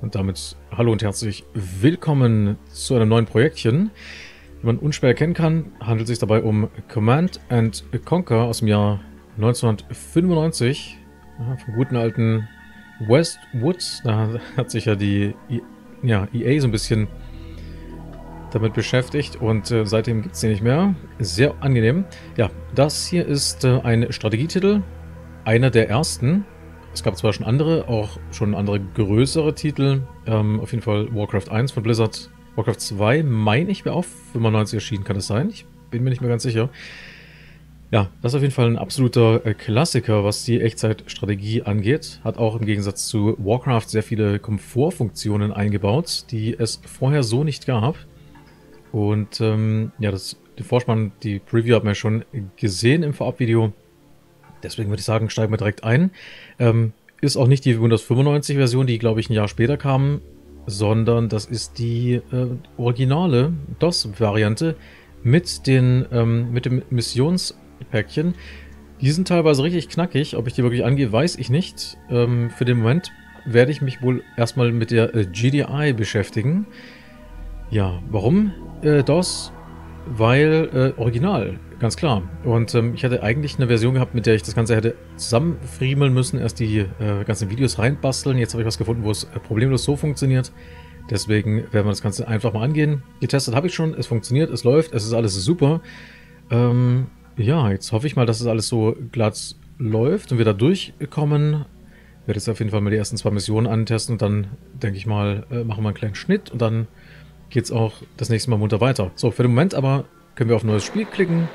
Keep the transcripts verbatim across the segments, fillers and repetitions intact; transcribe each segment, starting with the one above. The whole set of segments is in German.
Und damit hallo und herzlich willkommen zu einem neuen Projektchen. Wie man unschwer erkennen kann, handelt es sich dabei um Command and Conquer aus dem Jahr neunzehnhundertfünfundneunzig. Ja, vom guten alten Westwood. Da hat sich ja die I ja, E A so ein bisschen damit beschäftigt und äh, seitdem gibt es den nicht mehr. Sehr angenehm. Ja, das hier ist äh, ein Strategietitel. Einer der ersten. Es gab zwar schon andere, auch schon andere größere Titel. Ähm, auf jeden Fall Warcraft eins von Blizzard. Warcraft zwei, meine ich, wäre auch fünfundneunzig erschienen, kann das sein? Ich bin mir nicht mehr ganz sicher. Ja, das ist auf jeden Fall ein absoluter äh, Klassiker, was die Echtzeitstrategie angeht. Hat auch im Gegensatz zu Warcraft sehr viele Komfortfunktionen eingebaut, die es vorher so nicht gab. Und ähm, ja, das, den Vorspann, die Preview hat man ja schon gesehen im Vorabvideo. Deswegen würde ich sagen, steigen wir direkt ein. Ähm, ist auch nicht die Windows fünfundneunzig Version, die, glaube ich, ein Jahr später kam, sondern das ist die äh, originale DOS-Variante mit, den, ähm, mit dem Missionspäckchen. Die sind teilweise richtig knackig. Ob ich die wirklich angehe, weiß ich nicht. Ähm, für den Moment werde ich mich wohl erstmal mit der äh, G D I beschäftigen. Ja, warum äh, DOS? Weil äh, original, ganz klar. Und ähm, ich hatte eigentlich eine Version gehabt, mit der ich das Ganze hätte zusammenfriemeln müssen, erst die äh, ganzen Videos reinbasteln. Jetzt habe ich was gefunden, wo es äh, problemlos so funktioniert. Deswegen werden wir das Ganze einfach mal angehen. Getestet habe ich schon, es funktioniert, es läuft, es ist alles super. Ähm, ja, jetzt hoffe ich mal, dass es alles so glatt läuft und wir da durchkommen. Ich werde jetzt auf jeden Fall mal die ersten zwei Missionen antesten und dann, denke ich mal, äh, machen wir einen kleinen Schnitt und dann geht es auch das nächste Mal munter weiter. So, für den Moment aber können wir auf neues Spiel klicken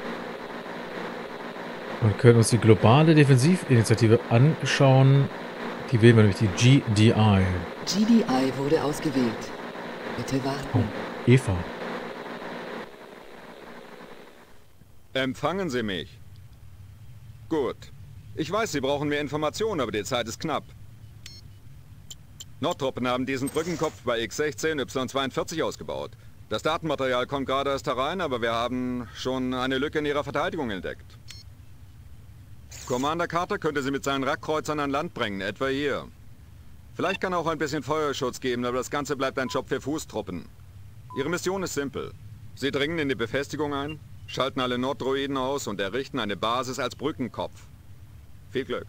und können uns die globale Defensivinitiative anschauen. Die wählen wir nämlich die G D I. G D I wurde ausgewählt. Bitte warten. Oh, Eva. Empfangen Sie mich. Gut. Ich weiß, Sie brauchen mehr Informationen, aber die Zeit ist knapp. Nordtruppen haben diesen Brückenkopf bei X sechzehn Y zweiundvierzig ausgebaut. Das Datenmaterial kommt gerade erst herein, aber wir haben schon eine Lücke in ihrer Verteidigung entdeckt. Commander Carter könnte sie mit seinen Rackkreuzern an Land bringen, etwa hier. Vielleicht kann er auch ein bisschen Feuerschutz geben, aber das Ganze bleibt ein Job für Fußtruppen. Ihre Mission ist simpel. Sie dringen in die Befestigung ein, schalten alle Norddroiden aus und errichten eine Basis als Brückenkopf. Viel Glück.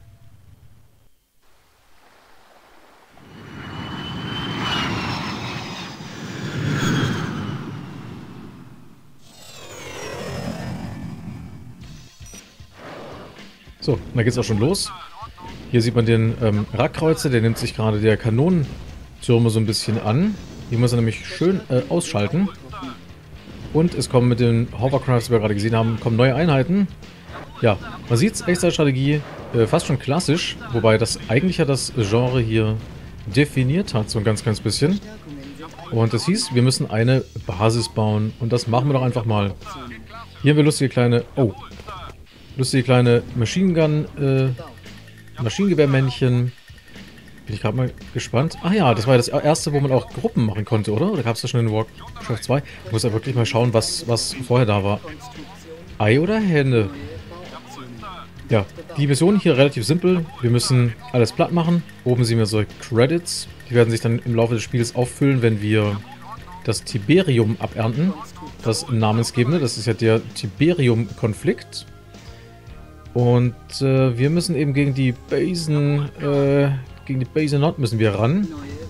So, da geht's auch schon los. Hier sieht man den ähm, Rackkreuzer, der nimmt sich gerade der Kanonentürme so ein bisschen an. Die muss er nämlich schön äh, ausschalten. Und es kommen mit den Hovercrafts, die wir gerade gesehen haben, kommen neue Einheiten. Ja, man sieht's, Echtzeitstrategie, äh, fast schon klassisch, wobei das eigentlich ja das Genre hier definiert hat, so ein ganz, ganz bisschen. Und das hieß, wir müssen eine Basis bauen und das machen wir doch einfach mal. Hier haben wir lustige kleine... Oh, lustige kleine Machine Gun, äh, Maschinengewehrmännchen. Bin ich gerade mal gespannt. Ach ja, das war ja das erste, wo man auch Gruppen machen konnte, oder? Oder gab es das schon in Warcraft zwei? Ich muss ja wirklich mal schauen, was, was vorher da war. Ei oder Henne? Ja, die Mission hier relativ simpel. Wir müssen alles platt machen. Oben sehen wir so Credits. Die werden sich dann im Laufe des Spiels auffüllen, wenn wir das Tiberium abernten. Das namensgebende, das ist ja der Tiberium-Konflikt. Und äh, wir müssen eben gegen die Basen, äh, gegen die Base Nord müssen wir ran.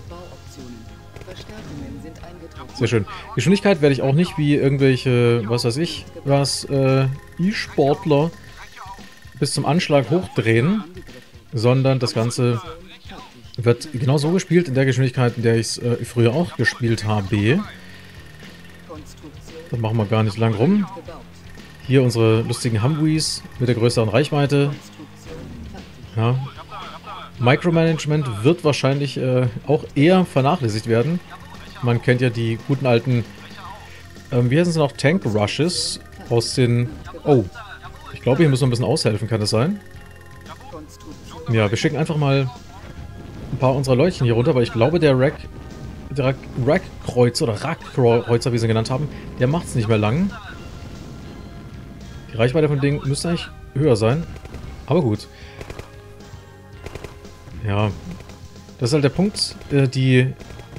Sehr schön. Geschwindigkeit werde ich auch nicht wie irgendwelche, was weiß ich, was, äh, E-Sportler bis zum Anschlag hochdrehen, sondern das Ganze wird genau so gespielt, in der Geschwindigkeit, in der ich es äh, früher auch gespielt habe. Das machen wir gar nicht lang rum. Hier unsere lustigen Humvees mit der größeren Reichweite. Ja. Micromanagement wird wahrscheinlich äh, auch eher vernachlässigt werden. Man kennt ja die guten alten, ähm, wie heißen sie noch, Tank Rushes aus den... Oh, ich glaube, hier müssen wir ein bisschen aushelfen, kann das sein? Ja, wir schicken einfach mal ein paar unserer Leutchen hier runter, weil ich glaube, der Rack, der Rackkreuzer oder Rackkreuzer, wie sie ihn genannt haben, der macht es nicht mehr lang. Die Reichweite von dem Ding müsste eigentlich höher sein. Aber gut. Ja. Das ist halt der Punkt. Äh, die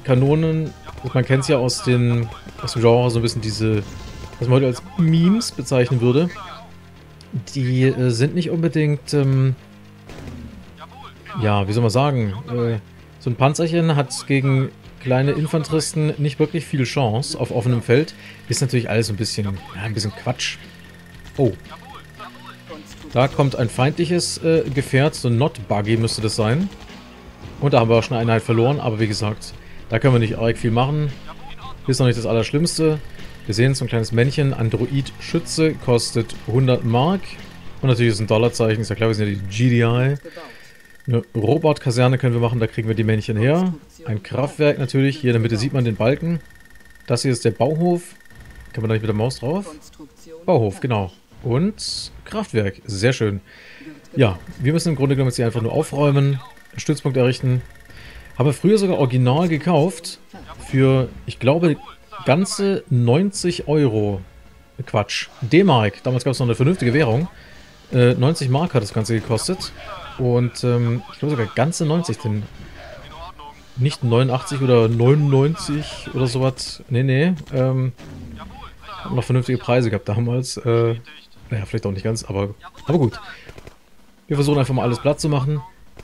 Kanonen, man kennt es ja aus, den, aus dem Genre so ein bisschen diese, was man heute als Memes bezeichnen würde. Die äh, sind nicht unbedingt, ähm, ja, wie soll man sagen, äh, so ein Panzerchen hat gegen kleine Infanteristen nicht wirklich viel Chance auf offenem Feld. Ist natürlich alles ein bisschen, ja, ein bisschen Quatsch. Oh. Da kommt ein feindliches äh, Gefährt, so ein Not-Buggy müsste das sein. Und da haben wir auch schon eine Einheit verloren, aber wie gesagt, da können wir nicht arg viel machen. Ist noch nicht das Allerschlimmste. Wir sehen so ein kleines Männchen, Android-Schütze, kostet hundert Mark. Und natürlich ist ein Dollarzeichen, ist ja klar, wir sind ja die G D I. Eine Robotkaserne können wir machen, da kriegen wir die Männchen her. Ein Kraftwerk natürlich, hier in der Mitte sieht man den Balken. Das hier ist der Bauhof. Kann man da nicht mit der Maus drauf? Bauhof, genau. Und Kraftwerk, sehr schön. Ja, wir müssen im Grunde genommen jetzt hier einfach nur aufräumen, einen Stützpunkt errichten. Haben wir früher sogar original gekauft für, ich glaube, ganze neunzig Euro. Quatsch, D-Mark. Damals gab es noch eine vernünftige Währung. Äh, neunzig Mark hat das Ganze gekostet. Und ähm, ich glaube sogar ganze neunzig, denn nicht neunundachtzig oder neunundneunzig oder sowas. Nee, nee. Ähm, haben noch vernünftige Preise gehabt damals. Äh, naja, vielleicht auch nicht ganz, aber, aber gut. Wir versuchen einfach mal alles platt zu machen.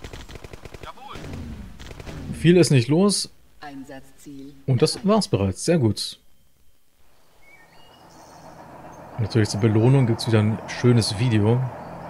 Viel ist nicht los. Und das war's bereits. Sehr gut. Und natürlich zur Belohnung gibt es wieder ein schönes Video.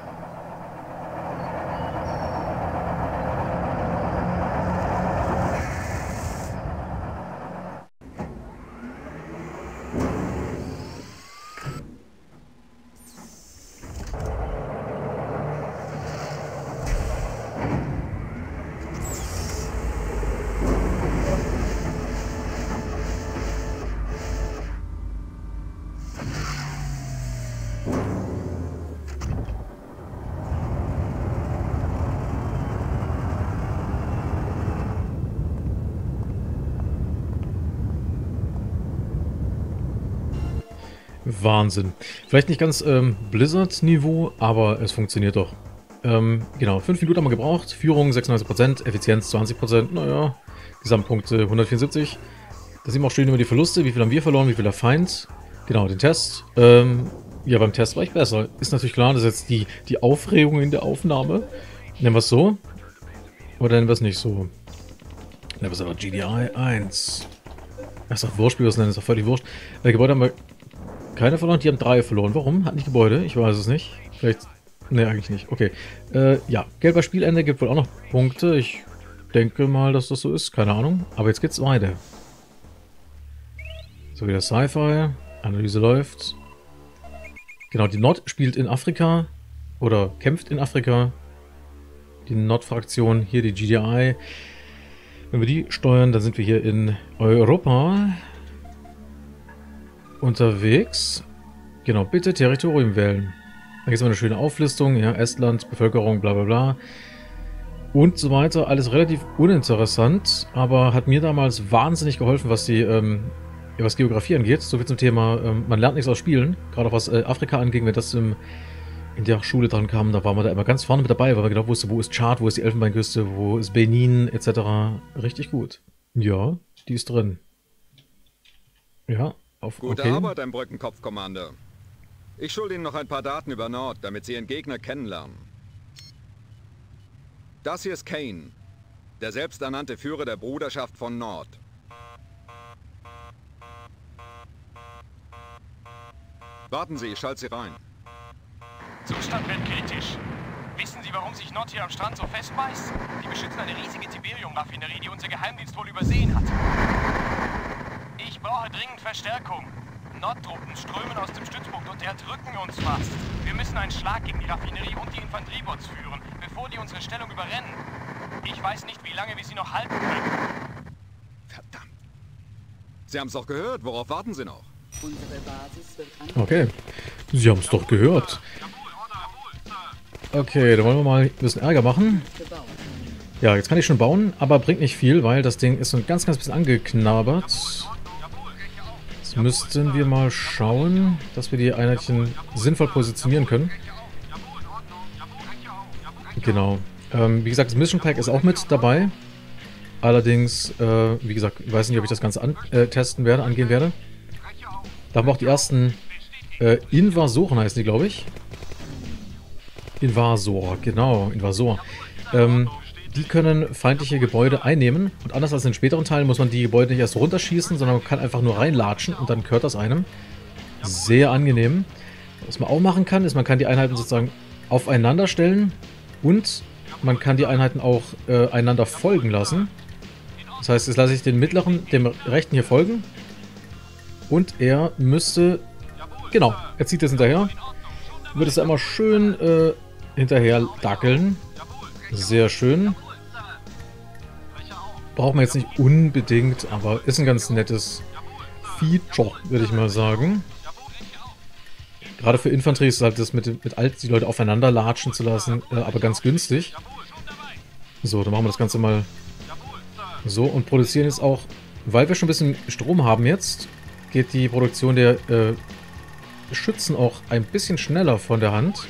Wahnsinn. Vielleicht nicht ganz ähm, Blizzard-Niveau, aber es funktioniert doch. Ähm, genau, fünf Minuten haben wir gebraucht. Führung sechsundneunzig Prozent, Effizienz zwanzig Prozent. Naja, Gesamtpunkte hundertvierundsiebzig. Da sehen wir auch schön über die Verluste. Wie viel haben wir verloren, wie viel der Feind. Genau, den Test. Ähm, ja, beim Test war ich besser. Ist natürlich klar, das ist jetzt die, die Aufregung in der Aufnahme. Nennen wir es so. Oder nennen wir es nicht so. Nennen wir es aber G D I eins. Das ist doch wurscht, wie wir es nennen. Das ist doch völlig wurscht. Äh, Gebäude haben wir keine verloren, die haben drei verloren. Warum? Hatten die Gebäude? Ich weiß es nicht. Vielleicht... Ne, eigentlich nicht. Okay. Äh, ja. Geld bei Spielende gibt wohl auch noch Punkte. Ich denke mal, dass das so ist. Keine Ahnung. Aber jetzt geht's weiter. So, wieder Sci-Fi. Analyse läuft. Genau, die Nord spielt in Afrika. Oder kämpft in Afrika. Die Nord-Fraktion. Hier die G D I. Wenn wir die steuern, dann sind wir hier in Europa unterwegs. Genau, bitte Territorium wählen. Da gibt es mal eine schöne Auflistung. Ja, Estland, Bevölkerung, bla bla bla. Und so weiter. Alles relativ uninteressant, aber hat mir damals wahnsinnig geholfen, was die ähm, was Geografie angeht. So viel zum Thema, ähm, man lernt nichts aus Spielen. Gerade auch was äh, Afrika anging, wenn das im, in der Schule dran kam, da waren wir da immer ganz vorne mit dabei, weil wir genau wussten, wo ist Tschad, wo ist die Elfenbeinküste, wo ist Benin, et cetera. Richtig gut. Ja, die ist drin. Ja. Auf, Gute okay. Arbeit, ein Brückenkopf, Commander. Ich schulde Ihnen noch ein paar Daten über Nord, damit Sie Ihren Gegner kennenlernen. Das hier ist Kane, der selbsternannte Führer der Bruderschaft von Nord. Warten Sie, ich schalte Sie rein. Zustand wird kritisch. Wissen Sie, warum sich Nord hier am Strand so festbeißt? Die beschützen eine riesige Tiberium-Raffinerie, die unser Geheimdienst wohl übersehen hat. Ich brauche dringend Verstärkung. Nordtruppen strömen aus dem Stützpunkt und erdrücken uns fast. Wir müssen einen Schlag gegen die Raffinerie und die Infanteriebots führen, bevor die unsere Stellung überrennen. Ich weiß nicht, wie lange wir sie noch halten können. Verdammt. Sie haben es doch gehört. Worauf warten Sie noch? Unsere Basis wird Okay. Sie haben es doch gehört. Okay, dann wollen wir mal ein bisschen Ärger machen. gebaut. Ja, jetzt kann ich schon bauen, aber bringt nicht viel, weil das Ding ist so ein ganz, ganz bisschen angeknabbert. Jetzt müssten wir mal schauen, dass wir die Einheitchen sinnvoll positionieren können. Genau. Ähm, wie gesagt, das Mission Pack ist auch mit dabei. Allerdings, äh, wie gesagt, ich weiß nicht, ob ich das Ganze antesten werde, angehen werde. Da haben wir auch die ersten äh, Invasoren, heißen die, glaube ich. Invasor, genau, Invasor. Ähm, die können feindliche Gebäude einnehmen. Und anders als in späteren Teilen muss man die Gebäude nicht erst runterschießen, sondern man kann einfach nur reinlatschen und dann gehört das einem. Sehr angenehm. Was man auch machen kann, ist, man kann die Einheiten sozusagen aufeinander stellen und man kann die Einheiten auch äh, einander folgen lassen. Das heißt, jetzt lasse ich den mittleren, dem rechten hier folgen. Und er müsste... Genau, er zieht jetzt hinterher. Wird es einmal schön äh, hinterher dackeln. Sehr schön. Braucht man jetzt nicht unbedingt, aber ist ein ganz nettes Feature, würde ich mal sagen. Gerade für Infanterie ist halt das mit, mit alt die Leute aufeinander latschen zu lassen, äh, aber ganz günstig. So, dann machen wir das Ganze mal so und produzieren jetzt auch, weil wir schon ein bisschen Strom haben jetzt, geht die Produktion der äh, Schützen auch ein bisschen schneller von der Hand.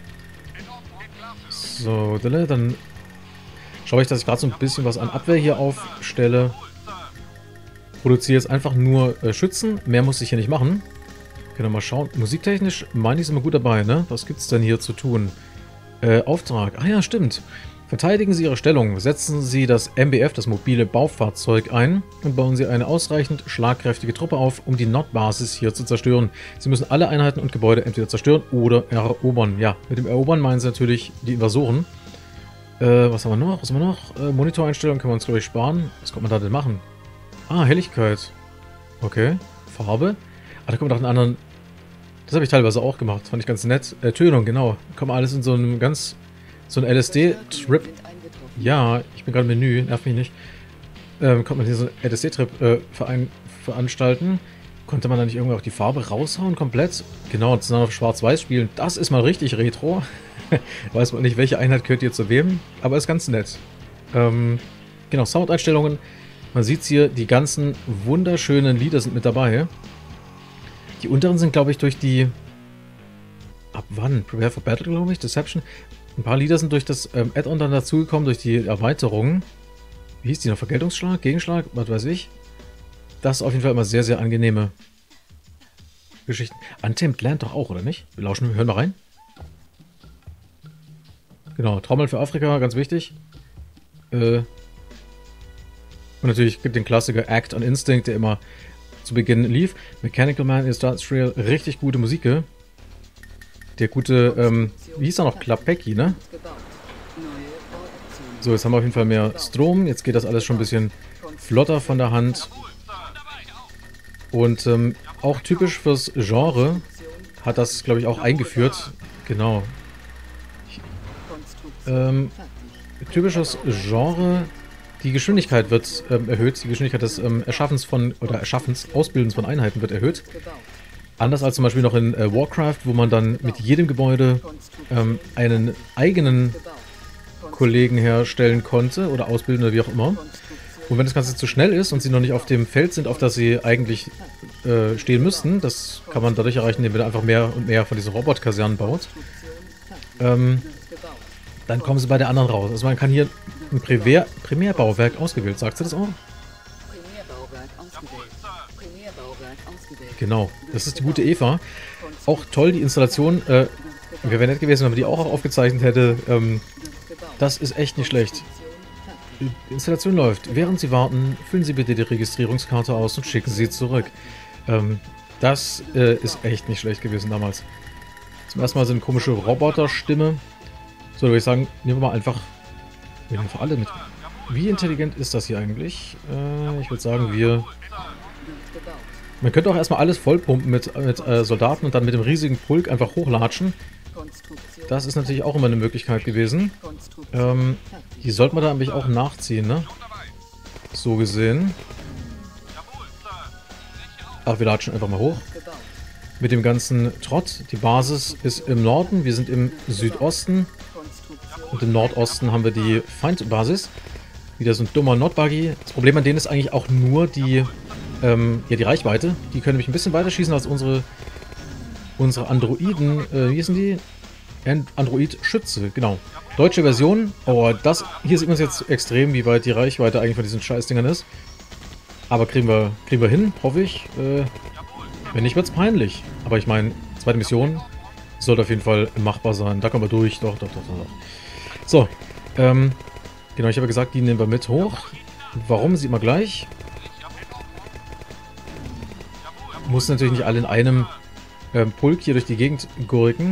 So, dann schaue ich, dass ich gerade so ein bisschen was an Abwehr hier aufstelle. Produziere jetzt einfach nur äh, Schützen, mehr muss ich hier nicht machen. Können wir mal schauen. Musiktechnisch meine ich es immer gut dabei, ne? Was gibt es denn hier zu tun? Äh, Auftrag. Ah ja, stimmt. Verteidigen Sie Ihre Stellung. Setzen Sie das M B F, das mobile Baufahrzeug, ein und bauen Sie eine ausreichend schlagkräftige Truppe auf, um die Nordbasis hier zu zerstören. Sie müssen alle Einheiten und Gebäude entweder zerstören oder erobern. Ja, mit dem Erobern meinen Sie natürlich die Invasoren. Äh, was haben wir noch? Was haben wir noch? Äh, Monitoreinstellungen können wir uns, glaube ich, sparen. Was kann man da denn machen? Ah, Helligkeit. Okay. Farbe. Ah, da kommt noch einen anderen... Das habe ich teilweise auch gemacht. Fand ich ganz nett. Äh, Tönung, genau. Kommt alles in so einem ganz... So ein L S D-Trip. Ja, ich bin gerade im Menü, nerv mich nicht. Ähm, konnte man hier so einen L S D-Trip äh, verein, veranstalten. Konnte man da nicht irgendwie auch die Farbe raushauen komplett? Genau, und dann auf Schwarz-Weiß spielen. Das ist mal richtig Retro. Weiß man nicht, welche Einheit gehört hier zu wem, aber ist ganz nett. Ähm, genau, Soundeinstellungen. Man sieht hier, die ganzen wunderschönen Lieder sind mit dabei. Die unteren sind, glaube ich, durch die... Ab wann? Prepare for Battle, glaube ich. Deception. Ein paar Lieder sind durch das ähm, Add-on dann dazugekommen, durch die Erweiterung. Wie hieß die noch? Vergeltungsschlag? Gegenschlag? Was weiß ich. Das ist auf jeden Fall immer sehr, sehr angenehme Geschichten. Untamed Land doch auch, oder nicht? Wir lauschen, hören mal rein. Genau, Trommel für Afrika, ganz wichtig. Äh, und natürlich den Klassiker Act on Instinct, der immer zu Beginn lief. Mechanical Man Industrial, richtig gute Musik. Der gute, ähm, wie hieß er noch? Klapecki, ne? So, jetzt haben wir auf jeden Fall mehr Strom. Jetzt geht das alles schon ein bisschen flotter von der Hand. Und ähm, auch typisch fürs Genre hat das, glaube ich, auch eingeführt. Genau. Ähm, typisches Genre. Die Geschwindigkeit wird ähm, erhöht. Die Geschwindigkeit des ähm, Erschaffens von, oder Erschaffens, Ausbildens von Einheiten wird erhöht. Anders als zum Beispiel noch in äh, Warcraft, wo man dann mit jedem Gebäude ähm, einen eigenen Kollegen herstellen konnte oder ausbilden oder wie auch immer. Und wenn das Ganze zu schnell ist und sie noch nicht auf dem Feld sind, auf das sie eigentlich äh, stehen müssten, das kann man dadurch erreichen, indem man einfach mehr und mehr von diesen Robotkasernen baut, ähm, dann kommen sie bei der anderen raus. Also man kann hier ein Primär Primärbauwerk ausgewählt, sagt sie das auch? Genau, das ist die gute Eva. Auch toll, die Installation. Äh, wäre nett gewesen, wenn man die auch aufgezeichnet hätte. Ähm, das ist echt nicht schlecht. Die Installation läuft. Während Sie warten, füllen Sie bitte die Registrierungskarte aus und schicken Sie zurück. Ähm, das äh, ist echt nicht schlecht gewesen damals. Zum ersten Mal so eine komische Roboterstimme. So, da würde ich sagen, nehmen wir mal einfach, wir nehmen einfach alle mit. Wie intelligent ist das hier eigentlich? Äh, ich würde sagen, wir... Man könnte auch erstmal alles vollpumpen mit, mit äh, Soldaten und dann mit dem riesigen Pulk einfach hochlatschen. Das ist natürlich auch immer eine Möglichkeit gewesen. Ähm, die sollte man da nämlich auch nachziehen, ne? So gesehen. Ach, wir latschen einfach mal hoch. Mit dem ganzen Trott. Die Basis ist im Norden, wir sind im Südosten. Und im Nordosten haben wir die Feindbasis. Wieder so ein dummer Nordbuggy. Das Problem an denen ist eigentlich auch nur die... Ähm, ja, die Reichweite. Die können nämlich ein bisschen weiter schießen als unsere unsere Androiden. Äh, wie hießen die? Android Schütze, genau. Deutsche Version. Oh, das... Hier sieht man es jetzt extrem, wie weit die Reichweite eigentlich von diesen Scheißdingern ist. Aber kriegen wir, kriegen wir hin, hoffe ich. Äh, wenn nicht, wird's peinlich. Aber ich meine, zweite Mission sollte auf jeden Fall machbar sein. Da kommen wir durch. Doch, doch, doch, doch. So, ähm... Genau, ich habe gesagt, die nehmen wir mit hoch. Warum, sieht man gleich. Muss natürlich nicht alle in einem ähm, Pulk hier durch die Gegend gurken.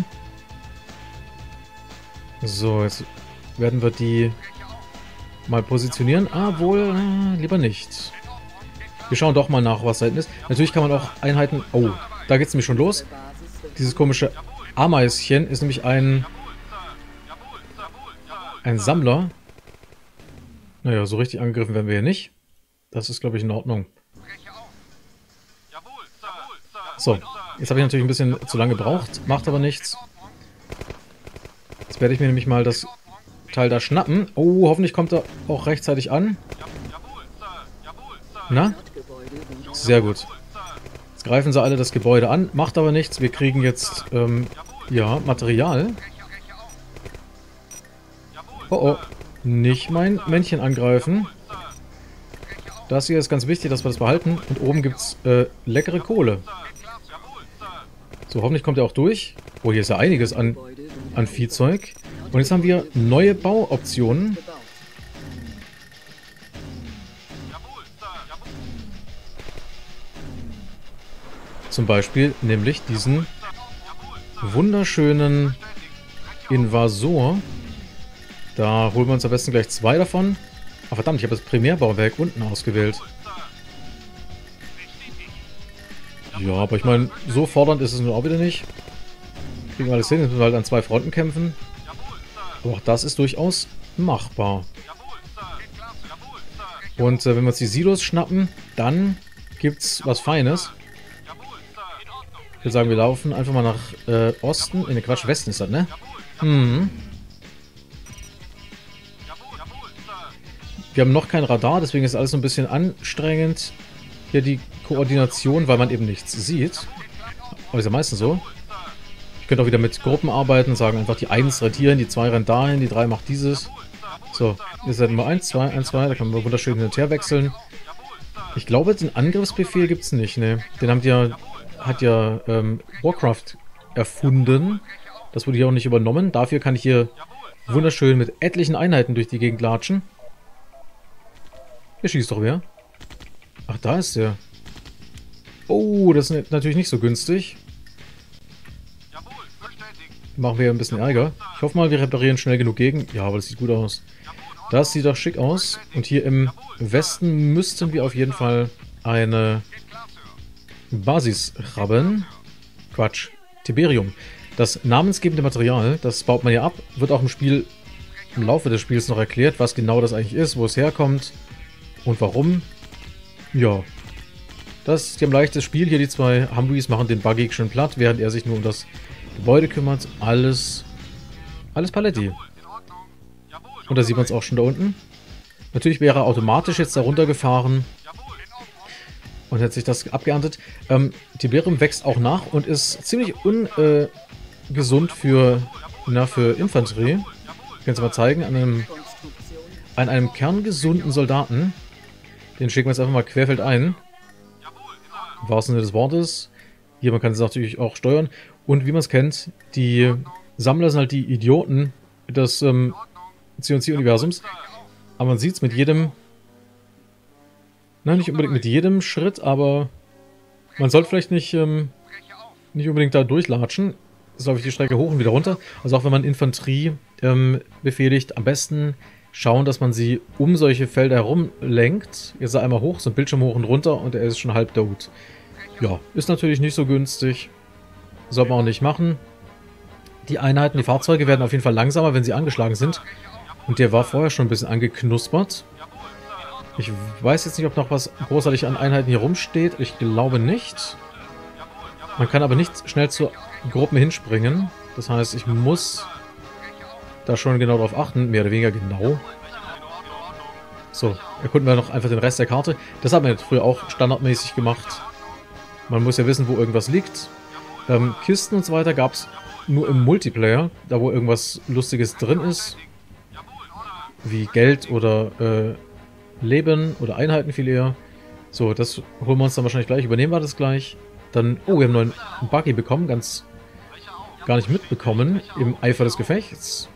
So, jetzt werden wir die mal positionieren. Ah, wohl, äh, lieber nicht. Wir schauen doch mal nach, was da hinten ist. Natürlich kann man auch Einheiten... Oh, da geht es nämlich schon los. Dieses komische Ameischen ist nämlich ein... Ein Sammler. Naja, so richtig angegriffen werden wir hier nicht. Das ist, glaube ich, in Ordnung. So, jetzt habe ich natürlich ein bisschen zu lange gebraucht. Macht aber nichts. Jetzt werde ich mir nämlich mal das Teil da schnappen. Oh, hoffentlich kommt er auch rechtzeitig an. Na? Sehr gut. Jetzt greifen sie alle das Gebäude an. Macht aber nichts. Wir kriegen jetzt, ähm, ja, Material. Oh, oh. Nicht mein Männchen angreifen. Das hier ist ganz wichtig, dass wir das behalten. Und oben gibt es äh, leckere Kohle. So, hoffentlich kommt er auch durch. Oh, hier ist ja einiges an, an Viehzeug. Und jetzt haben wir neue Bauoptionen. Zum Beispiel nämlich diesen wunderschönen Invasor. Da holen wir uns am besten gleich zwei davon. Ah, verdammt, ich habe das Primärbauwerk unten ausgewählt. Ja, aber ich meine, so fordernd ist es nun auch wieder nicht. Kriegen wir alles hin, jetzt müssen wir halt an zwei Fronten kämpfen. Aber auch das ist durchaus machbar. Und äh, wenn wir uns die Silos schnappen, dann gibt's was Feines. Ich würde sagen, wir laufen einfach mal nach äh, Osten. In den Quatsch, Westen ist das, ne? Mhm. Wir haben noch kein Radar, deswegen ist alles so ein bisschen anstrengend. Hier die Koordination, weil man eben nichts sieht. Aber ist ja meistens so. Ich könnte auch wieder mit Gruppen arbeiten, sagen einfach die eins rennt hierhin, die zwei rennt dahin, die drei macht dieses. So, ihr seid Nummer eins, zwei, eins, zwei, da kann man wunderschön hin und her wechseln. Ich glaube, den Angriffsbefehl gibt es nicht, ne. Den haben die ja, hat ja ähm, Warcraft erfunden. Das wurde hier auch nicht übernommen. Dafür kann ich hier wunderschön mit etlichen Einheiten durch die Gegend latschen. Hier schießt doch wer. Ach, da ist der. Oh, das ist natürlich nicht so günstig. Machen wir ein bisschen Ärger. Ich hoffe mal, wir reparieren schnell genug gegen. Ja, aber das sieht gut aus. Das sieht doch schick aus. Und hier im Westen müssten wir auf jeden Fall eine Basis haben. Quatsch. Tiberium. Das namensgebende Material, das baut man ja ab. Wird auch im Spiel, im Laufe des Spiels noch erklärt, was genau das eigentlich ist, wo es herkommt. Und warum? Ja. Das ist ein leichtes Spiel. Hier die zwei Humvees machen den Buggy schön platt, während er sich nur um das Gebäude kümmert. Alles, alles Paletti. Und da sieht man es auch schon da unten. Natürlich wäre er automatisch jetzt da runtergefahren und hätte sich das abgeerntet. Ähm, Tiberium wächst auch nach und ist ziemlich ungesund äh, für, na, für Infanterie. Ich kann es mal zeigen. An einem, an einem kerngesunden Soldaten. Den schicken wir jetzt einfach mal querfeld ein. Im wahrsten Sinne des Wortes. Hier, man kann es natürlich auch steuern. Und wie man es kennt, die Sammler sind halt die Idioten des ähm, C und C-Universums. Aber man sieht es mit jedem... Nein, nicht unbedingt mit jedem Schritt, aber man sollte vielleicht nicht, ähm, nicht unbedingt da durchlatschen. Das läuft die Strecke hoch und wieder runter. Also auch wenn man Infanterie ähm, befehligt, am besten schauen, dass man sie um solche Felder herum lenkt. Jetzt er einmal hoch, so ein Bildschirm hoch und runter und er ist schon halb tot. Ja, ist natürlich nicht so günstig. Sollte man auch nicht machen. Die Einheiten, die Fahrzeuge werden auf jeden Fall langsamer, wenn sie angeschlagen sind. Und der war vorher schon ein bisschen angeknuspert. Ich weiß jetzt nicht, ob noch was großartig an Einheiten hier rumsteht. Ich glaube nicht. Man kann aber nicht schnell zu Gruppen hinspringen. Das heißt, ich muss da schon genau drauf achten. Mehr oder weniger genau. So, erkunden wir noch einfach den Rest der Karte. Das haben wir jetzt früher auch standardmäßig gemacht. Man muss ja wissen, wo irgendwas liegt. Ähm, Kisten und so weiter gab es nur im Multiplayer, da wo irgendwas Lustiges drin ist, wie Geld oder äh, Leben oder Einheiten viel eher. So, das holen wir uns dann wahrscheinlich gleich. Übernehmen wir das gleich. Dann, oh, wir haben einen neuen Buggy bekommen, ganz gar nicht mitbekommen im Eifer des Gefechts.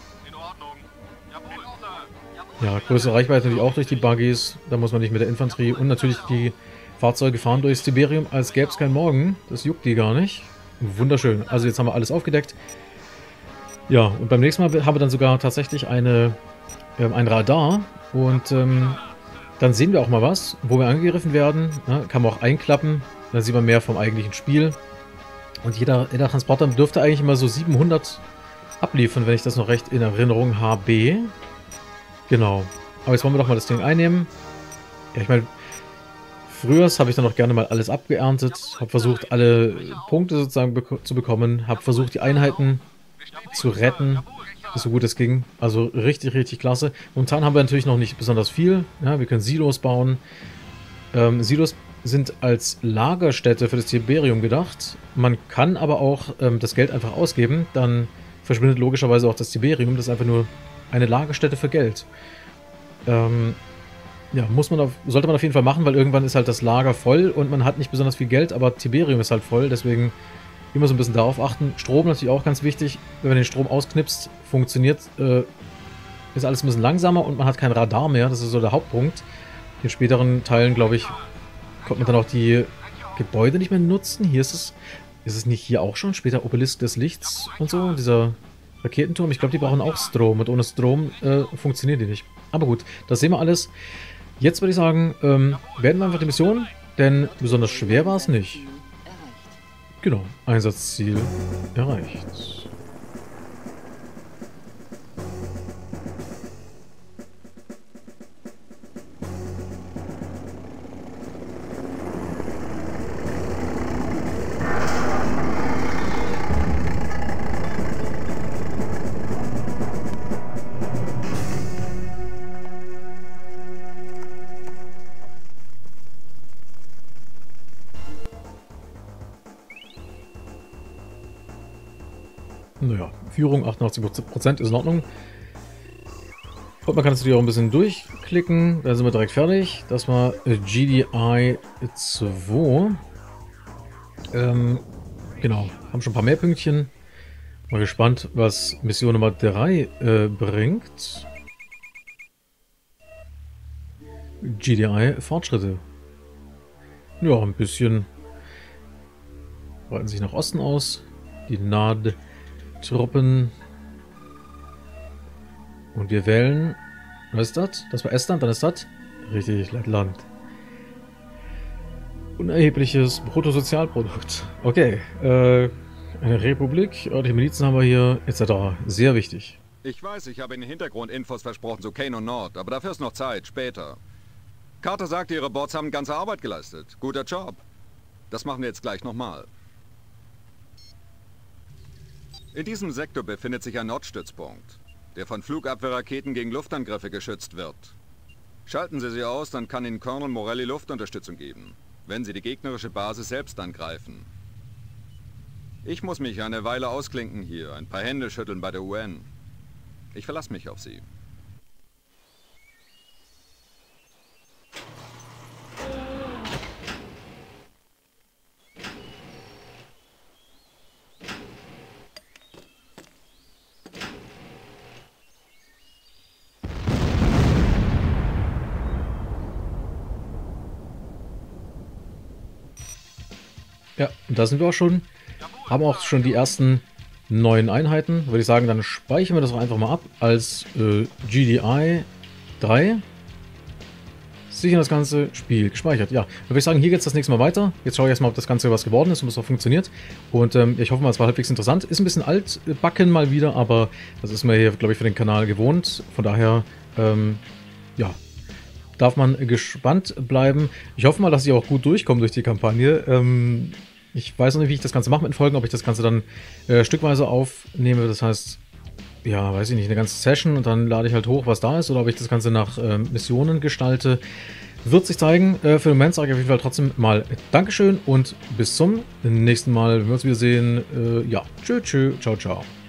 Ja, größere Reichweite natürlich auch durch die Buggys. Da muss man nicht mit der Infanterie und natürlich die Fahrzeuge fahren durchs Tiberium, als gäbe es keinen Morgen. Das juckt die gar nicht. Wunderschön. Also jetzt haben wir alles aufgedeckt. Ja, und beim nächsten Mal haben wir dann sogar tatsächlich eine, ähm, ein Radar. Und ähm, dann sehen wir auch mal was, wo wir angegriffen werden. Ja, kann man auch einklappen. Dann sieht man mehr vom eigentlichen Spiel. Und jeder, jeder Transporter dürfte eigentlich immer so siebenhundert abliefern, wenn ich das noch recht in Erinnerung habe. Genau. Aber jetzt wollen wir doch mal das Ding einnehmen. Ja, ich meine, früher habe ich dann auch gerne mal alles abgeerntet. Habe versucht, alle Punkte sozusagen bek zu bekommen. Habe versucht, die Einheiten zu retten, so gut es ging. Also richtig, richtig klasse. Momentan haben wir natürlich noch nicht besonders viel. Ja, wir können Silos bauen. Ähm, Silos sind als Lagerstätte für das Tiberium gedacht. Man kann aber auch ähm, das Geld einfach ausgeben. Dann verschwindet logischerweise auch das Tiberium. Das ist einfach nur eine Lagerstätte für Geld. Ähm, ja, muss man auf, sollte man auf jeden Fall machen, weil irgendwann ist halt das Lager voll und man hat nicht besonders viel Geld, aber Tiberium ist halt voll. Deswegen immer so ein bisschen darauf achten. Strom natürlich auch ganz wichtig. Wenn man den Strom ausknipst, funktioniert, äh, ist alles ein bisschen langsamer und man hat kein Radar mehr. Das ist so der Hauptpunkt. In späteren Teilen, glaube ich, konnte man dann auch die Gebäude nicht mehr nutzen. Hier ist es, ist es nicht hier auch schon? Später Obelisk des Lichts und so, dieser Raketenturm. Ich glaube, die brauchen auch Strom und ohne Strom äh, funktionieren die nicht. Aber gut, das sehen wir alles. Jetzt würde ich sagen, ähm, werden wir einfach die Mission, denn besonders schwer war es nicht. Genau, Einsatzziel erreicht. Naja, Führung achtundachtzig Prozent ist in Ordnung. Und man kann es natürlich auch ein bisschen durchklicken. Da sind wir direkt fertig. Das war G D I zwei. Ähm, genau, haben schon ein paar mehr Pünktchen. Mal gespannt, was Mission Nummer drei äh, bringt. G D I Fortschritte. Ja, ein bisschen breiten sich nach Osten aus. Die Nad Truppen. Und wir wählen. Was ist das? Das war Estland, dann ist das. Richtig, Lettland. Unerhebliches Bruttosozialprodukt. Okay. Äh, eine Republik, ordentliche Milizen haben wir hier, et cetera. Sehr wichtig. Ich weiß, ich habe Ihnen Hintergrundinfos versprochen zu Kane und Nord, aber dafür ist noch Zeit, später. Carter sagte, Ihre Bots haben ganze Arbeit geleistet. Guter Job. Das machen wir jetzt gleich nochmal. In diesem Sektor befindet sich ein Nordstützpunkt, der von Flugabwehrraketen gegen Luftangriffe geschützt wird. Schalten Sie sie aus, dann kann Ihnen Colonel Morelli Luftunterstützung geben, wenn Sie die gegnerische Basis selbst angreifen. Ich muss mich eine Weile ausklinken hier, ein paar Hände schütteln bei der U N. Ich verlasse mich auf Sie. Ja, und da sind wir auch schon. Haben auch schon die ersten neuen Einheiten. Würde ich sagen, dann speichern wir das auch einfach mal ab als äh, G D I drei. Sichern das ganze Spiel gespeichert. Ja, dann würde ich sagen, hier geht es das nächste Mal weiter. Jetzt schaue ich erstmal, ob das Ganze was geworden ist und es auch funktioniert. Und ähm, ich hoffe mal, es war halbwegs interessant. Ist ein bisschen altbacken mal wieder, aber das ist mir hier, glaube ich, für den Kanal gewohnt. Von daher, ähm, ja, darf man gespannt bleiben. Ich hoffe mal, dass ich auch gut durchkomme durch die Kampagne. Ähm, ich weiß noch nicht, wie ich das Ganze mache mit Folgen, ob ich das Ganze dann äh, stückweise aufnehme. Das heißt, ja, weiß ich nicht, eine ganze Session und dann lade ich halt hoch, was da ist. Oder ob ich das Ganze nach äh, Missionen gestalte. wird sich zeigen. Äh, für den Moment sage ich auf jeden Fall trotzdem mal Dankeschön und bis zum nächsten Mal. Wenn wir uns wiedersehen. Äh, ja, tschö, tschö, ciao, ciao.